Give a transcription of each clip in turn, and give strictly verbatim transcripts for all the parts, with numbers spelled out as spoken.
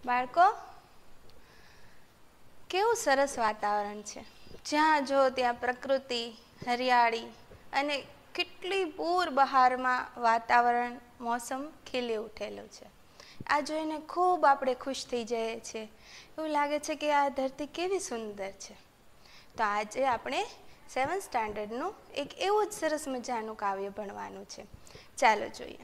બાળકો, કેવું સરસ વાતાવરણ છે. જ્યાં જો ત્યાં પ્રકૃતિ, હરિયાળી અને કેટલી પૂર બહારમાં વાતાવરણ, મોસમ ખીલી ઉઠેલું છે. આ જોઈને ખૂબ આપણે ખુશ થઈ જઈએ છીએ. એવું લાગે છે કે આ ધરતી કેવી સુંદર છે. તો આજે આપણે સેવન્થ સ્ટાન્ડર્ડનું એક એવું જ સરસ મજાનું કાવ્ય ભણવાનું છે. ચાલો જોઈએ.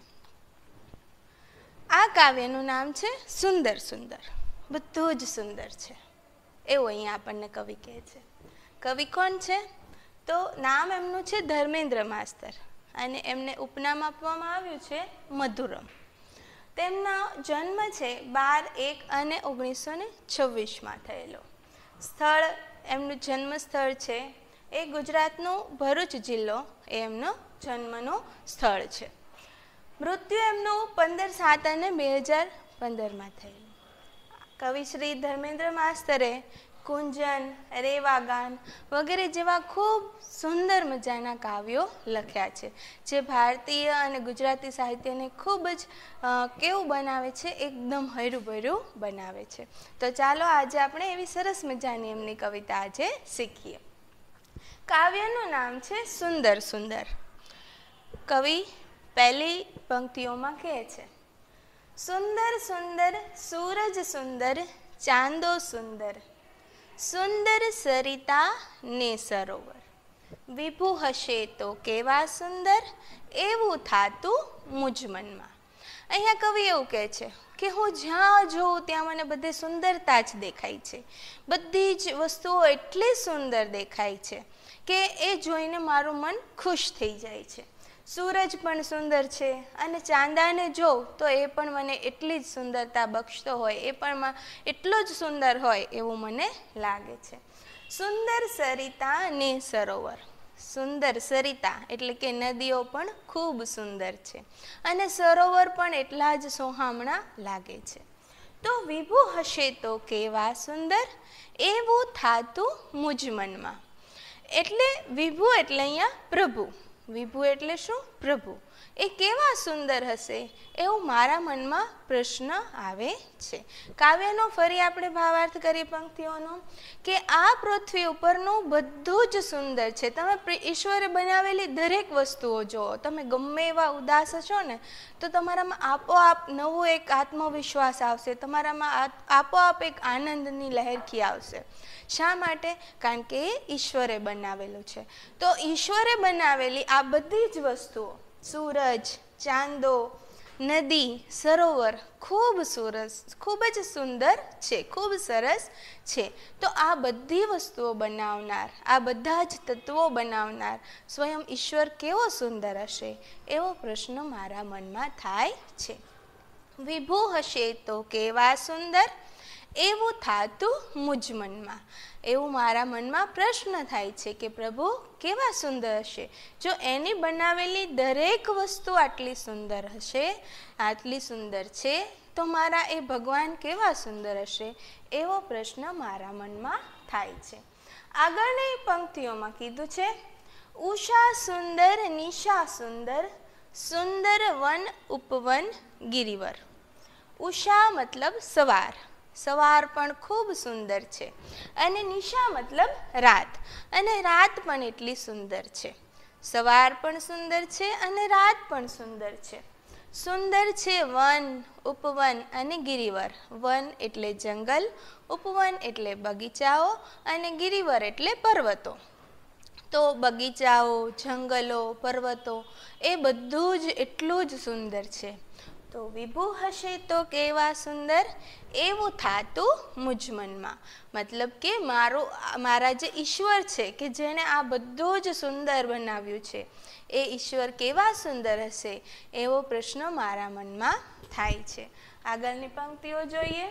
આ કાવ્યનું નામ છે સુંદર સુંદર. બધું જ સુંદર છે એવું અહીંયા આપણને કવિ કહે છે. કવિ કોણ છે? તો નામ એમનું છે ધર્મેન્દ્ર માસ્તર અને એમને ઉપનામ આપવામાં આવ્યું છે મધુરમ. તેમનો જન્મ છે બાર એક અને ઓગણીસો ને છવ્વીસમાં થયેલો. સ્થળ, એમનું જન્મ સ્થળ છે એ ગુજરાતનું ભરૂચ જિલ્લો એ એમનો જન્મનું સ્થળ છે. મૃત્યુ એમનું પંદર સાત અને બે હજાર પંદરમાં થયેલું. કવિ શ્રી ધર્મેન્દ્ર માસ્તરે કુંજન, રેવાગાન વગેરે જેવા ખૂબ સુંદર મજાના કાવ્યો લખ્યા છે, જે ભારતીય અને ગુજરાતી સાહિત્યને ખૂબ જ કેવું બનાવે છે, એકદમ હર્યુંભર્યું બનાવે છે. તો ચાલો આજે આપણે એવી સરસ મજાની એમની કવિતા આજે શીખીએ. કાવ્યનું નામ છે સુંદર સુંદર. કવિ પહેલી પંક્તિઓમાં કહે છે, સુંદર સુંદર સૂરજ સુંદર, ચાંદો સુંદર, સુંદર સરિતા ને સરોવર, વિભુ હશે તો કેવા સુંદર, એવું થાતું મુજ મનમાં. અહીંયા કવિ એવું કહે છે કે હું જ્યાં જોઉં ત્યાં મને બધે સુંદરતા જ દેખાય છે. બધી જ વસ્તુઓ એટલી સુંદર દેખાય છે કે એ જોઈને મારું મન ખુશ થઈ જાય છે. સૂરજ પણ સુંદર છે અને ચાંદાને જોઉં તો એ પણ મને એટલી જ સુંદરતા બક્ષતો હોય, એ પણ એટલો જ સુંદર હોય એવું મને લાગે છે. સુંદર સરિતા ને સરોવર. સુંદર સરિતા એટલે કે નદીઓ પણ ખૂબ સુંદર છે અને સરોવર પણ એટલા જ સોહામણા લાગે છે. તો વિભુ હશે તો કેવા સુંદર, એવું થાતું મુજ મનમાં. એટલે વિભુ એટલે અહીંયા પ્રભુ. વિભુ એટલે શું? પ્રભુ. એ કેવા સુંદર હશે એવું મારા મનમાં પ્રશ્ન આવે છે. કાવ્યનો ફરી આપણે ભાવાર્થ કરીએ પંક્તિઓનો કે આ પૃથ્વી ઉપરનું બધું જ સુંદર છે. તમે ઈશ્વરે બનાવેલી દરેક વસ્તુઓ જુઓ. તમે ગમે એવા ઉદાસ છો ને તો તમારામાં આપોઆપ નવો એક આત્મવિશ્વાસ આવશે, તમારામાં આપોઆપ એક આનંદની લહેરખી આવશે. શા માટે? કારણ કે એ ઈશ્વરે બનાવેલું છે. તો ઈશ્વરે બનાવેલી આ બધી જ વસ્તુઓ, સૂરજ, ચાંદો, નદી, સરોવર ખૂબ સરસ, ખૂબ જ સુંદર છે, ખૂબ સરસ છે. તો આ બધી વસ્તુઓ બનાવનાર, આ બધા જ તત્વો બનાવનાર સ્વયં ઈશ્વર કેવો સુંદર હશે એવો પ્રશ્ન મારા મનમાં થાય છે. વિભુ હશે તો કેવા સુંદર, એવું થાતું મુજ મનમાં. એવું મારા મનમાં પ્રશ્ન થાય છે કે પ્રભુ કેવા સુંદર હશે. જો એની બનાવેલી દરેક વસ્તુ આટલી સુંદર હશે, આટલી સુંદર છે, તો મારા એ ભગવાન કેવા સુંદર હશે એવો પ્રશ્ન મારા મનમાં થાય છે. આગળની પંક્તિઓમાં કીધું છે, ઉષા સુંદર, નિશા સુંદર, સુંદર વન ઉપવન ગિરિવર. ઉષા મતલબ સવાર. સવાર પણ ખૂબ સુંદર છે અને નિશા મતલબ રાત, અને રાત પણ એટલી સુંદર છે. સવાર પણ સુંદર છે અને રાત પણ સુંદર છે. સુંદર છે વન, ઉપવન અને ગિરિવર. વન એટલે જંગલ, ઉપવન એટલે બગીચાઓ અને ગિરિવર એટલે પર્વતો. તો બગીચાઓ, જંગલો, પર્વતો એ બધું જ એટલું જ સુંદર છે. તો વિભુ હશે તો કેવા સુંદર, એવું થાતું મુજ મનમાં. મતલબ કે મારું મારા જે ઈશ્વર છે કે જેણે આ બધું જ સુંદર બનાવ્યું છે, એ ઈશ્વર કેવા સુંદર હશે એવો પ્રશ્ન મારા મનમાં થાય છે. આગળની પંક્તિઓ જોઈએ.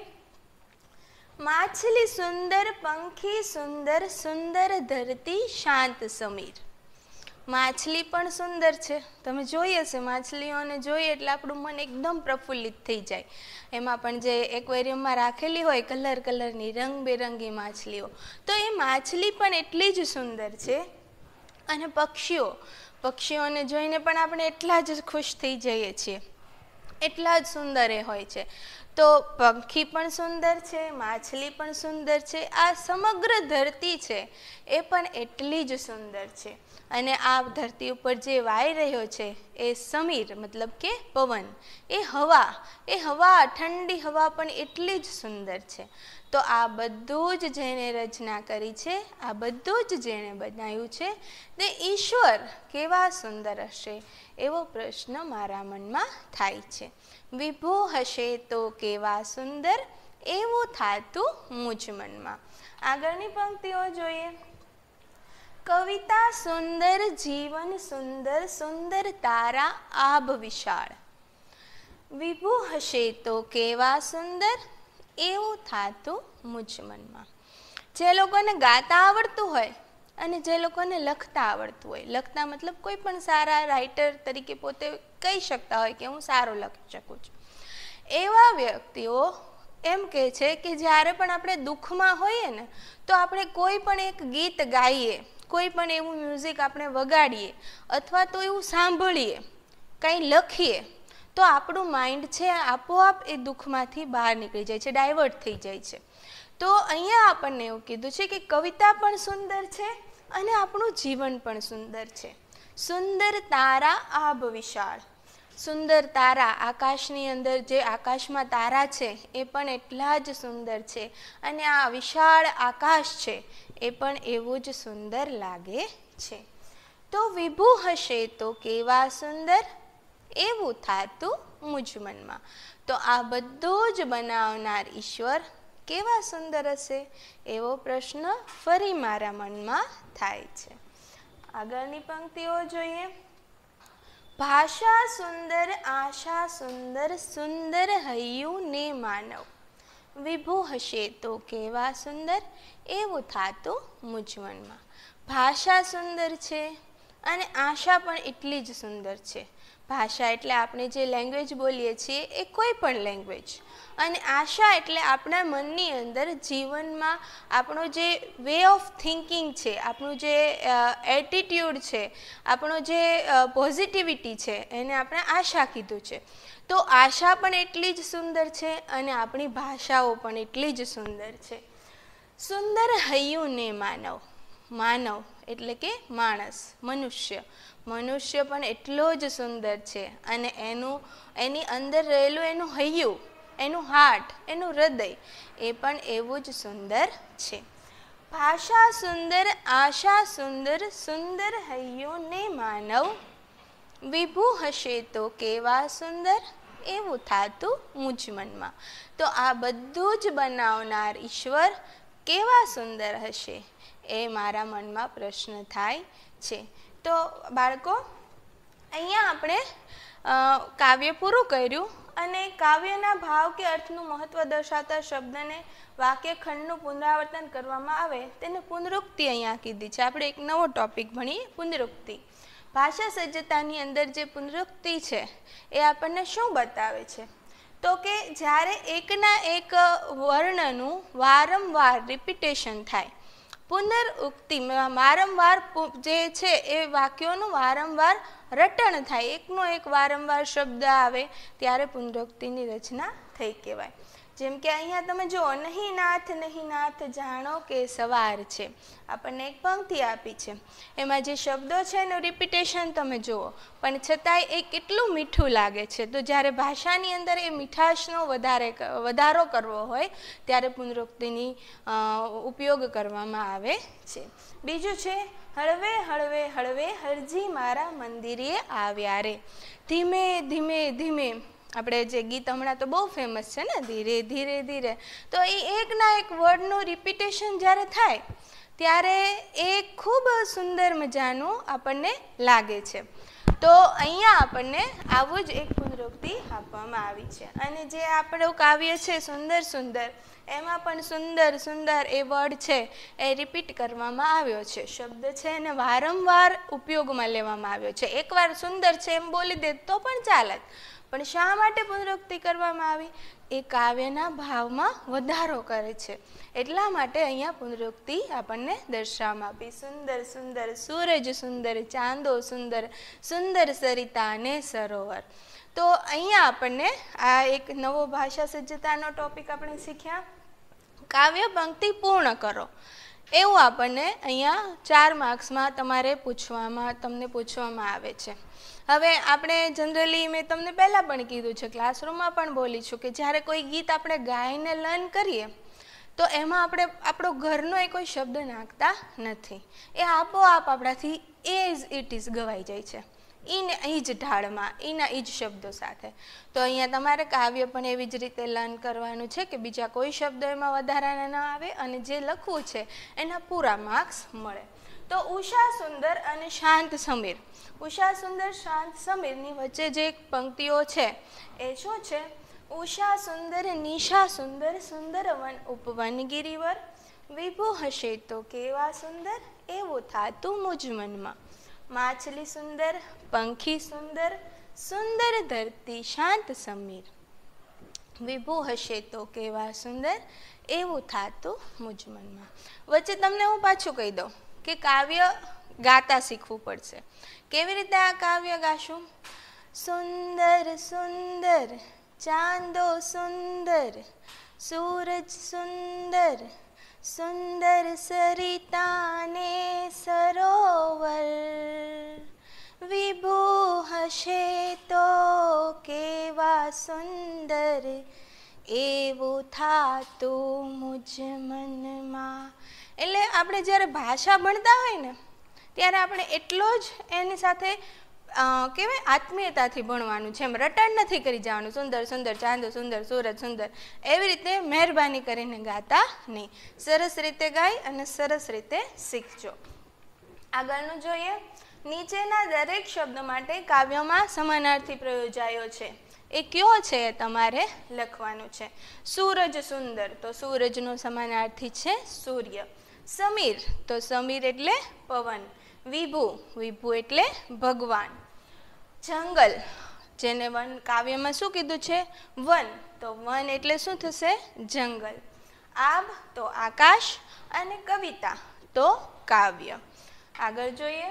માછલી સુંદર, પંખી સુંદર, સુંદર ધરતી શાંત સમીર. માછલી પણ સુંદર છે. તમે જોઈ હશે, માછલીઓને જોઈએ એટલે આપણું મન એકદમ પ્રફુલ્લિત થઈ જાય. એમાં પણ જે એક્વેરિયમમાં રાખેલી હોય કલર કલરની રંગબેરંગી માછલીઓ, તો એ માછલી પણ એટલી જ સુંદર છે. અને પક્ષીઓ, પક્ષીઓને જોઈને પણ આપણે એટલા જ ખુશ થઈ જઈએ છીએ. એટલા જ સુંદર એ હોય છે. તો પંખી પણ સુંદર છે, માછલી પણ સુંદર છે, આ સમગ્ર ધરતી છે એ પણ એટલી જ સુંદર છે. અને આ ધરતી ઉપર જે વાઈ રહ્યો છે એ સમીર મતલબ કે પવન, એ હવા, એ હવા ઠંડી હવા પણ એટલી જ સુંદર છે. તો આ બધું જ જેણે રચના કરી છે, આ બધું જ જેણે બનાવ્યું છે તે ઈશ્વર કેવા સુંદર હશે એવો પ્રશ્ન મારા મનમાં થાય છે. વિભુ હશે તો કેવા સુંદર, એવું થાતું મુજ મનમાં. આગળની પંક્તિઓ જોઈએ. કવિતા સુંદર, જીવન સુંદર, સુંદર તારા આભ વિશાળ. વિભુ હશે તો કેવા સુંદર, એવું થાતું મુજ મનમાં. જે લોકોને ગાતા આવડતું હોય અને જે લોકોને લખતા આવડતું હોય, લખતા મતલબ કોઈ પણ સારા રાઇટર તરીકે પોતે કહી શકતા હોય કે હું સારું લખી શકું છું, એવા વ્યક્તિઓ એમ કહે છે કે જ્યારે પણ આપણે દુઃખમાં હોઈએ ને તો આપણે કોઈ પણ એક ગીત ગાઈએ, કોઈ પણ એવું મ્યુઝિક આપણે વગાડીએ અથવા તો એવું સાંભળીએ, કંઈ લખીએ તો આપણું માઇન્ડ છે આપોઆપ એ દુઃખમાંથી બહાર નીકળી જાય છે, ડાયવર્ટ થઈ જાય છે. તો અહીંયા આપણને એવું કીધું છે કે કવિતા પણ સુંદર છે અને આપણું જીવન પણ સુંદર છે. સુંદર તારા આભ વિશાળ. સુંદર તારા, આકાશની અંદર જે આકાશમાં તારા છે એ પણ એટલા જ સુંદર છે અને આ વિશાળ આકાશ છે એ પણ એવું જ સુંદર લાગે છે. તો વિભુ હશે તો કેવા સુંદર, એવું થાતું મુજ મનમાં. તો આ બધું જ બનાવનાર ઈશ્વર કેવા સુંદર હશે એવો પ્રશ્ન ફરી મારા મનમાં થાય છે. આગળની પંક્તિઓ જોઈએ. ભાષા સુંદર, આશા સુંદર, સુંદર હૈયું ને માનવ. વિભુ હશે તો કેવા સુંદર, એવું થાતું મુજ મનમાં. ભાષા સુંદર છે અને આશા પણ એટલી જ સુંદર છે. ભાષા એટલે આપણે જે લેંગ્વેજ બોલીએ છીએ એ કોઈ પણ લેંગ્વેજ, અને આશા એટલે આપણા મનની અંદર જીવનમાં આપણો જે વે ઓફ થિંકિંગ છે, આપણું જે એટીટ્યૂડ છે, આપણો જે પોઝિટિવિટી છે એને આપણે આશા કીધું છે. તો આશા પણ એટલી જ સુંદર છે અને આપણી ભાષાઓ પણ એટલી જ સુંદર છે. સુંદર હૈયું ને માનવ. માનવ એટલે કે માણસ, મનુષ્ય. મનુષ્ય પણ એટલો જ સુંદર છે અને એનું એની અંદર રહેલું એનું હૈયું, એનું હાર્ટ, એનું હૃદય એ પણ એવું જ સુંદર છે. ભાષા સુંદર, આશા સુંદર, સુંદર હૈયું ને માનવ. વિભુ હશે તો કેવા સુંદર, એવું થાતું મુજ મનમાં. તો આ બધું જ બનાવનાર ઈશ્વર કેવા સુંદર હશે એ મારા મનમાં પ્રશ્ન થાય છે. તો બાળકો, અહીંયા આપણે કાવ્ય પૂરું કર્યું અને કાવ્યના ભાવ કે અર્થનું મહત્ત્વ દર્શાવતા શબ્દને વાક્યખંડનું પુનરાવર્તન કરવામાં આવે તેને પુનરુક્તિ અહીંયા કીધી છે. આપણે એક નવો ટોપિક ભણીએ, પુનરુક્તિ. ભાષા સજ્જતાની અંદર જે પુનરુક્તિ છે એ આપણને શું બતાવે છે? તો કે જ્યારે એકના એક વર્ણનું વારંવાર રિપીટેશન થાય, પુનરુક્તિ વારંવાર જે છે એ વાક્યોનું વારંવાર રટણ થાય, એકનો એક વારંવાર શબ્દ આવે ત્યારે પુનરુક્તિની રચના થઈ કહેવાય. જેમ કે અહીંયા તમે જુઓ, નહીં નાથ નહીં નાથ જાણો કે સવાર છે. આપણને એક પંક્તિ આપી છે, એમાં જે શબ્દો છે એનું રિપીટેશન તમે જુઓ, પણ છતાંય એ કેટલું મીઠું લાગે છે. તો જ્યારે ભાષાની અંદર એ મીઠાશનો વધારે વધારો કરવો હોય ત્યારે પુનરુક્તિની ઉપયોગ કરવામાં આવે છે. બીજું છે, હળવે હળવે હળવે હરજી મારા મંદિરે આવ્યા રે. ધીમે ધીમે ધીમે, આપણે જે ગીત હમણાં તો બહુ ફેમસ છે ને, ધીરે ધીરે ધીરે, તો એ એકના એક વર્ડનું રિપીટેશન જ્યારે થાય ત્યારે એ ખૂબ સુંદર મજાનું આપણને લાગે છે. તો અહીંયા આપણને આવું જ એક પુનરુક્તિ આપવામાં આવી છે. અને જે આપણું કાવ્ય છે સુંદર સુંદર, એમાં પણ સુંદર સુંદર એ વર્ડ છે એ રિપીટ કરવામાં આવ્યો છે. શબ્દ છે એને વારંવાર ઉપયોગમાં લેવામાં આવ્યો છે. એકવાર સુંદર છે એમ બોલી દે તો પણ ચાલે, પણ શા માટે પુનરુક્તિ કરવામાં આવી? એ કાવ્યના ભાવમાં વધારો કરે છે, એટલા માટે અહીંયા પુનરુક્તિ આપણને દર્શાવવામાં આપી. સુંદર સુંદર સૂરજ સુંદર, ચાંદો સુંદર, સુંદર સરિતા ને સરોવર. તો અહીંયા આપણને આ એક નવો ભાષા સજ્જતાનો ટોપિક આપણે શીખ્યા. કાવ્ય પંક્તિ પૂર્ણ કરો એવું આપણને અહીંયા ચાર માર્ક્સમાં તમારે પૂછવામાં તમને પૂછવામાં આવે છે. હવે આપણે જનરલી મેં તમને પહેલાં પણ કીધું છે, ક્લાસરૂમમાં પણ બોલી છું કે જ્યારે કોઈ ગીત આપણે ગાઈને લર્ન કરીએ તો એમાં આપણે આપણો ઘરનો એ કોઈ શબ્દ નાખતા નથી, એ આપોઆપ આપણાથી એઝ ઇટ ઇઝ ગવાઈ જાય છે, એને એ જ ઢાળમાં એના એ જ શબ્દો સાથે. તો અહીંયા તમારે કાવ્ય પણ એવી જ રીતે લર્ન કરવાનું છે કે બીજા કોઈ શબ્દો એમાં વધારાના ન આવે અને જે લખવું છે એના પૂરા માર્ક્સ મળે. તો ઉષા સુંદર અને શાંત સમીર, ઉષા સુંદર શાંત સમીરની વચ્ચે જે પંક્તિઓ છે એ શું છે? ઉષા સુંદર નિશા સુંદર સુંદર વન ઉપવન ગિરિવર, વિભુ હશે તો કેવા સુંદર એવું થાતું મુજ મનમાં, માછલી સુંદર પંખી સુંદર સુંદર ધરતી શાંત સમીર, વિભુ હશે તો કેવા સુંદર એવું થાતું મુજ મનમાં. વચ્ચે તમને હું પાછું કહી દઉં કે કાવ્ય ગાતા શીખવું પડશે. કેવી રીતે આ કાવ્ય ગાશું? સુંદર સુંદર ચાંદો સુંદર સૂરજ સુંદર સુંદર સરિતાને સરોવર, વિભુ હશે તો કેવા સુંદર એવું થાતું મુજ મનમાં. એટલે આપણે જ્યારે ભાષા ભણતા હોય ને ત્યારે આપણે એટલો જ એની સાથે કહેવાય આત્મીયતાથી ભણવાનું છે, એમ રટણ નથી કરી જવાનું સુંદર સુંદર ચાંદો સુંદર સૂરજ સુંદર એવી રીતે મહેરબાની કરીને ગાતા નહીં. સરસ રીતે ગાઈ અને સરસ રીતે શીખજો. આગળનું જોઈએ. નીચેના દરેક શબ્દ માટે કાવ્યમાં સમાનાર્થી પ્રયોજાયો છે, એ કયો છે એ તમારે લખવાનું છે. સૂરજ સુંદર, તો સૂરજનો સમાનાર્થી છે સૂર્ય. સમીર, તો સમીર એટલે પવન. વિભુ, વિભુ એટલે ભગવાન. જંગલ, જેને વન કાવ્યમાં શું કીધું છે? વન, તો વન એટલે શું થશે? જંગલ. આબ, તો આકાશ. અને કવિતા, તો કાવ્ય. આગળ જોઈએ.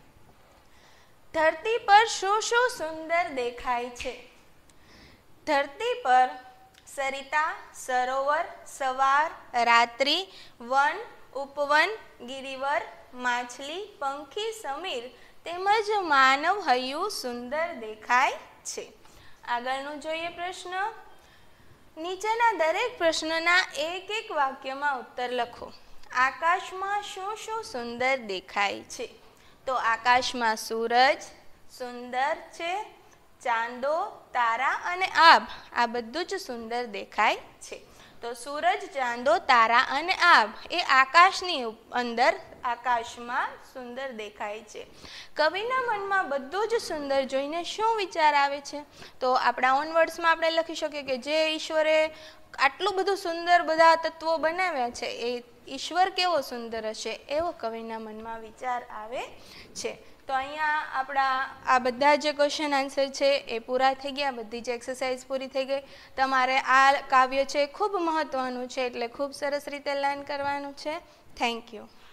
ધરતી પર શું શું સુંદર દેખાય છે? ધરતી પર સરિતા, સરોવર, સવાર, રાત્રિ, વન, ઉપવન, ગિરિવર, માછલી, પંખી, સમીર તેમજ માનવ હૈયું સુંદર દેખાય છે. આગળનું જોઈએ પ્રશ્ન. નીચેના દરેક પ્રશ્નના એક એક વાક્યમાં ઉત્તર લખો. આકાશમાં શું શું સુંદર દેખાય છે? તો આકાશમાં સૂરજ સુંદર છે, ચાંદો, તારા અને આભ આ બધું જ સુંદર દેખાય છે. તો સૂરજ, ચાંદો, તારા અને આભ એ આકાશની અંદર આકાશમાં સુંદર દેખાય છે. કવિના મનમાં બધું જ સુંદર જોઈને શું વિચાર આવે છે? તો આપણા ઓન વર્ડ્સમાં આપણે લખી શકીએ કે જે ઈશ્વરે આટલું બધું સુંદર બધા તત્વો બનાવ્યા છે એ ઈશ્વર કેવો સુંદર હશે એવો કવિના મનમાં વિચાર આવે છે. તો અહીંયા આપણા આ બધા જે ક્વેશ્ચન આન્સર છે એ પૂરા થઈ ગયા, બધી જ એક્સરસાઇઝ પૂરી થઈ ગઈ. તમારે આ કાવ્ય છે ખૂબ મહત્ત્વનું છે એટલે ખૂબ સરસ રીતે લર્ન કરવાનું છે. Thank you.